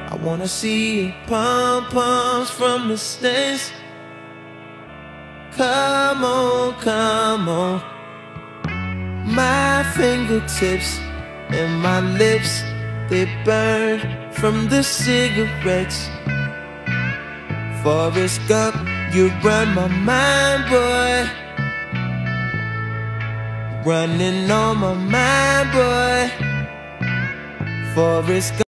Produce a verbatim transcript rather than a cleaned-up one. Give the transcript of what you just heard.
I wanna see pom-poms from the stands. Come on, come on. My fingertips and my lips, they burn from the cigarettes. Forrest Gump, you run my mind, boy. Running on my mind, boy. Forrest Gump.